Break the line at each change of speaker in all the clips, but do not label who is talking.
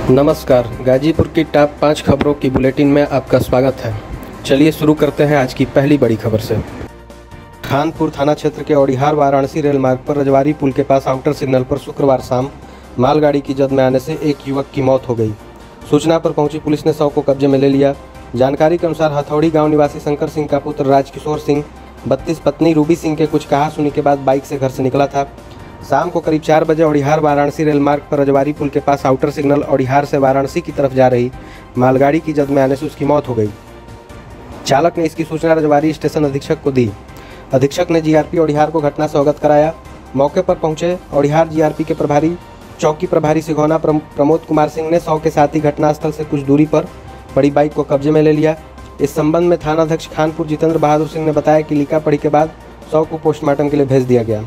नमस्कार, गाजीपुर की टॉप 5 खबरों की बुलेटिन में आपका स्वागत है। चलिए शुरू करते हैं आज की पहली बड़ी खबर से। खानपुर थाना क्षेत्र के औड़िहार वाराणसी रेल मार्ग पर रजवारी पुल के पास आउटर सिग्नल पर शुक्रवार शाम मालगाड़ी की जद में आने से एक युवक की मौत हो गई। सूचना पर पहुंची पुलिस ने शव को कब्जे में ले लिया। जानकारी के अनुसार हथौड़ी गाँव निवासी शंकर सिंह का पुत्र राजकिशोर सिंह 32 पत्नी रूबी सिंह के कुछ कहासुनी के बाद बाइक से घर से निकला था। शाम को करीब 4 बजे औड़िहार वाराणसी रेल मार्ग पर रजवारी पुल के पास आउटर सिग्नल औड़िहार से वाराणसी की तरफ जा रही मालगाड़ी की जद में आने से उसकी मौत हो गई। चालक ने इसकी सूचना रजवारी स्टेशन अधीक्षक को दी। अधीक्षक ने जीआरपी औड़िहार को घटना से अवगत कराया। मौके पर पहुंचे औड़िहार जीआरपी के चौकी प्रभारी सिघौना प्रमोद कुमार सिंह ने शव के साथ ही घटनास्थल से कुछ दूरी पर पड़ी बाइक को कब्जे में ले लिया। इस संबंध में थानाध्यक्ष खानपुर जितेंद्र बहादुर सिंह ने बताया कि लिखा-पढ़ी के बाद शव को पोस्टमार्टम के लिए भेज दिया गया।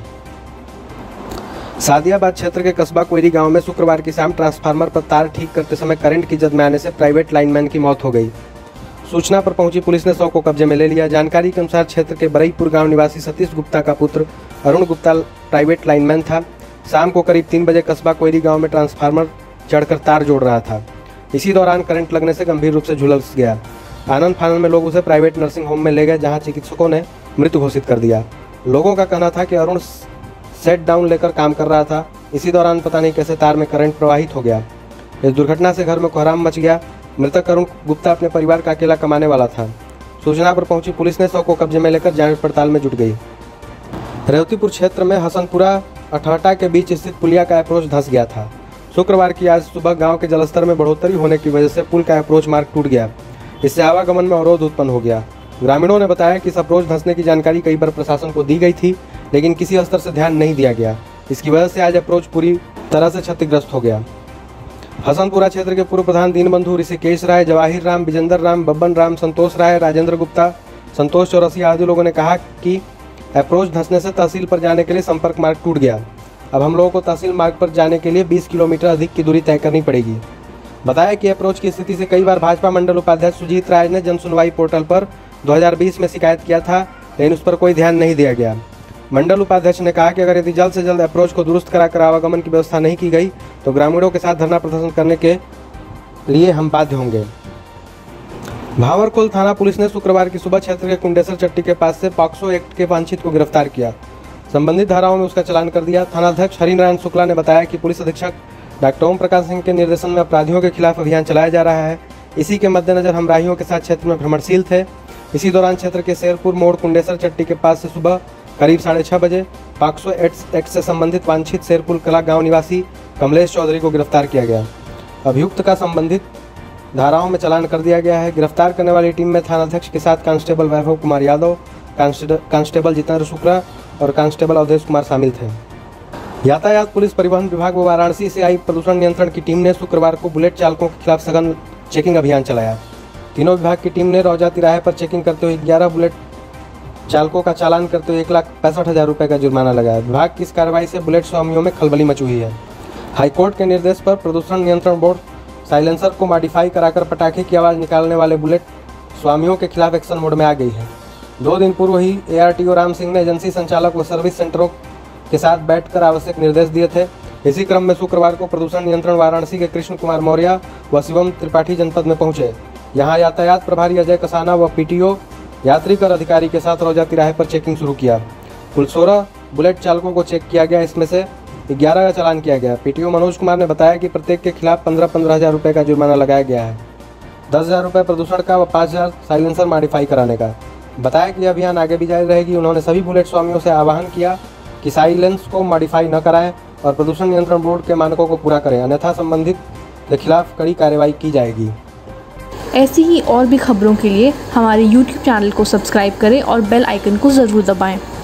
सादियाबाद क्षेत्र के कस्बा कोयरी गांव में शुक्रवार की शाम ट्रांसफार्मर पर तार ठीक करते समय करंट की जद में आने से प्राइवेट लाइनमैन की मौत हो गई। सूचना पर पहुंची पुलिस ने शव को कब्जे में ले लिया। जानकारी के अनुसार क्षेत्र के बरईपुर गांव निवासी सतीश गुप्ता का पुत्र अरुण गुप्ता प्राइवेट लाइनमैन था। शाम को करीब 3 बजे कस्बा कोयरी गाँव में ट्रांसफार्मर चढ़कर तार जोड़ रहा था। इसी दौरान करंट लगने से गंभीर रूप से झुलस गया। आनंद फानन में लोग उसे प्राइवेट नर्सिंग होम में ले गए, जहाँ चिकित्सकों ने मृत घोषित कर दिया। लोगों का कहना था कि अरुण सेट डाउन लेकर काम कर रहा था। इसी दौरान पता नहीं कैसे तार में करंट प्रवाहित हो गया। इस दुर्घटना से घर में कोहराम मच गया। मृतक अरुण गुप्ता अपने परिवार का अकेला कमाने वाला था। सूचना पर पहुंची पुलिस ने शव को कब्जे में लेकर जांच पड़ताल में जुट गई। रेवतीपुर क्षेत्र में हसनपुरा अठहटा के बीच स्थित पुलिया का अप्रोच धंस गया था। शुक्रवार की आज सुबह गाँव के जलस्तर में बढ़ोतरी होने की वजह से पुल का अप्रोच मार्ग टूट गया। इससे आवागमन में अवरोध उत्पन्न हो गया। ग्रामीणों ने बताया कि इस अप्रोच धंसने की जानकारी कई बार प्रशासन को दी गई थी, लेकिन किसी स्तर से ध्यान नहीं दिया गया। इसकी वजह से आज अप्रोच पूरी तरह से क्षतिग्रस्त हो गया। हसनपुरा क्षेत्र के पूर्व प्रधान दीनबंधु, ऋषिकेश राय, जवाहिर राम, विजेंद्र राम, बब्बन राम, संतोष राय, राजेंद्र गुप्ता, संतोष चौरसिया आदि लोगों ने कहा कि अप्रोच धंसने से तहसील पर जाने के लिए संपर्क मार्ग टूट गया। अब हम लोगों को तहसील मार्ग पर जाने के लिए 20 किलोमीटर अधिक की दूरी तय करनी पड़ेगी। बताया कि अप्रोच की स्थिति से कई बार भाजपा मंडल उपाध्यक्ष सुजीत राय ने जन सुनवाई पोर्टल पर 2020 में शिकायत किया था, लेकिन उस पर कोई ध्यान नहीं दिया गया। मंडल उपाध्यक्ष ने कहा कि अगर यदि जल्द से जल्द अप्रोच को दुरुस्त कराकर आवागमन की व्यवस्था नहीं की गई तो ग्रामीणों के साथ धरना प्रदर्शन करने के लिए हम बाध्य होंगे। भावरकोल थाना पुलिस ने शुक्रवार की सुबह क्षेत्र के कुंडेसर चट्टी के पास से पॉक्सो एक्ट के वांछित को गिरफ्तार किया। संबंधित धाराओं में उसका चालान कर दिया। थानाध्यक्ष हरिनारायण शुक्ला ने बताया कि पुलिस अधीक्षक डॉक्टर ओम प्रकाश सिंह के निर्देशन में अपराधियों के खिलाफ अभियान चलाया जा रहा है। इसी के मद्देनजर हम राहियों के साथ क्षेत्र में भ्रमणशील थे। इसी दौरान क्षेत्र के शेरपुर मोड़ कुंडेसर चट्टी के पास से सुबह करीब 6:30 बजे पॉक्सो एक्ट से संबंधित वांछित शेरपुर कला गांव निवासी कमलेश चौधरी को गिरफ्तार किया गया। अभियुक्त का संबंधित धाराओं में चालान कर दिया गया है। गिरफ्तार करने वाली टीम में थानाध्यक्ष के साथ कांस्टेबल वैभव कुमार यादव, कांस्टेबल जितेंद्र शुक्ला और कांस्टेबल अवधेश कुमार शामिल थे। यातायात पुलिस, परिवहन विभाग व वाराणसी से आई प्रदूषण नियंत्रण की टीम ने शुक्रवार को बुलेट चालकों के खिलाफ सघन चेकिंग अभियान चलाया। तीनों विभाग की टीम ने रौजा तिराहे पर चेकिंग करते हुए 11 बुलेट चालकों का चालान करते हुए 1,65,000 रुपये का जुर्माना लगाया। विभाग की इस कार्रवाई से बुलेट स्वामियों में खलबली मची हुई है। हाईकोर्ट के निर्देश पर प्रदूषण नियंत्रण बोर्ड साइलेंसर को मॉडिफाई कराकर पटाखे की आवाज़ निकालने वाले बुलेट स्वामियों के खिलाफ एक्शन मोड में आ गई है। 2 दिन पूर्व ही ARTO राम सिंह ने एजेंसी संचालक व सर्विस सेंटरों के साथ बैठकर आवश्यक निर्देश दिए थे। इसी क्रम में शुक्रवार को प्रदूषण नियंत्रण वाराणसी के कृष्ण कुमार मौर्य व शिवम त्रिपाठी जनपद में पहुंचे। यहां यातायात प्रभारी अजय कसाना व PTO यात्री कर अधिकारी के साथ रौजा तिराहे पर चेकिंग शुरू किया। कुल 16 बुलेट चालकों को चेक किया गया, इसमें से 11 का चालान किया गया। PTO मनोज कुमार ने बताया कि प्रत्येक के खिलाफ 15,000 रुपये का जुर्माना लगाया गया है। 10,000 रुपये प्रदूषण का व 5,000 साइलेंसर मॉडिफाई कराने का। बताया कि अभियान आगे भी जारी रहेगी। उन्होंने सभी बुलेट स्वामियों से आह्वान किया कि साइलेंस को मॉडिफाई न कराएं और प्रदूषण नियंत्रण बोर्ड के मानकों को पूरा करें, अन्यथा संबंधित के खिलाफ कड़ी कार्रवाई की जाएगी।
ऐसी ही और भी खबरों के लिए हमारे YouTube चैनल को सब्सक्राइब करें और बेल आइकन को ज़रूर दबाएं।